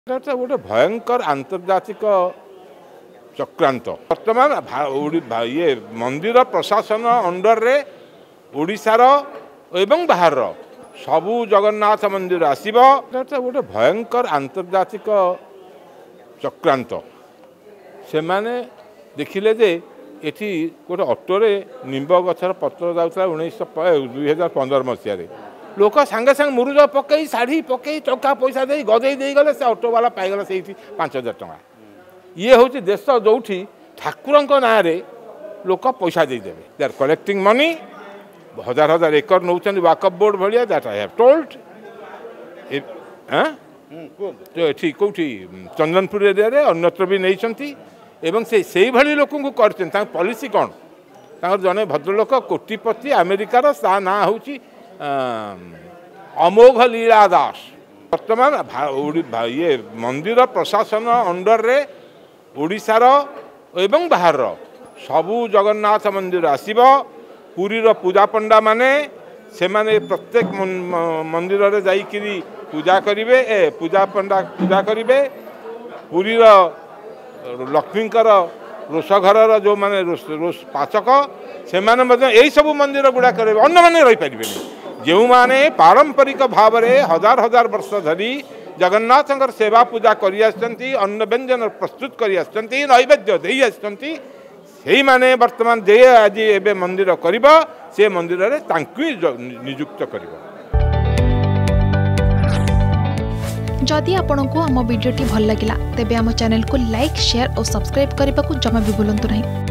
गोटे भयंकर आंतर्जातिक चक्रांत बर्तमान ये मंदिर प्रशासन अंडर रे ओडिशार एवं बाहर सबू जगन्नाथ मंदिर आसीबो गोटे भयंकर आंतर्जातिक चक्रांत से माने देखिले जे एठी गोटे ऑटोरे निंब गछर पत्र जाउतला 2015 मसिया रे लोक सांगे सांगे मुरुज पकई शाढ़ी पकई टका पैसा दे गदे दे गले से ऑटो वाला पाइगला से 5,000 टका ये हूँ देश जो ठाकुर ना लोक पैसा देदेवे दे आर कलेक्टिंग मनी हजार हजार एकर नौ वाकअप बोर्ड भाया दैट आई हैव टोल्ड तो ये कौटी चंदनपुर एरिया अन्यत्र भी नहीं एवं से भाई लोक कर पॉलिसी कौन जड़े भद्रलोक कोटिपति आमेरिकार ता ना हूँ अमोघ लीला दास बर्तमान ये मंदिर प्रशासन अंडर रे ओडिशार एवं बाहर सबू जगन्नाथ मंदिर आसीबो पुरीर पूजा पंडा माने से माने प्रत्येक मंदिर रे जाइकिरी पूजा करिवे पूजा पंडा पूजा करिवे पुरीर लक्ष्मीकर रोषघर जो माने रोष पाचक से माने यही सब मंदिर गुड़ा करेंगे अन्य मैंने रही पारे जो माने पारंपरिक भाव में हजार हजार वर्ष धरी जगन्नाथ सेवा पूजा करी अन्न व्यंजन प्रस्तुत करी नैवेद्य दे से माने वर्तमान जे आज एवं मंदिर करिबा से मंदिर रे तांकु नियुक्त करिबा। जदि आपंक आम भिडी भल लगा तेब आम चैनल को लाइक शेयर और सब्सक्राइब करने को जमा भी भूलु नहीं।